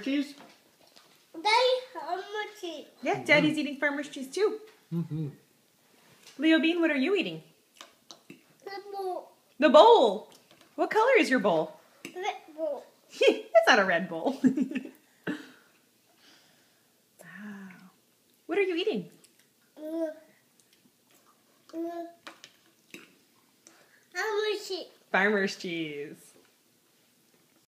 cheese? Daddy, farmer's cheese. Yeah, Daddy's eating farmer's cheese too. Mm-hmm. Leo Bean, what are you eating? The bowl. The bowl. What color is your bowl? Red bowl. That's not a red bowl. Wow. What are you eating? Farmer's cheese. Farmer's cheese.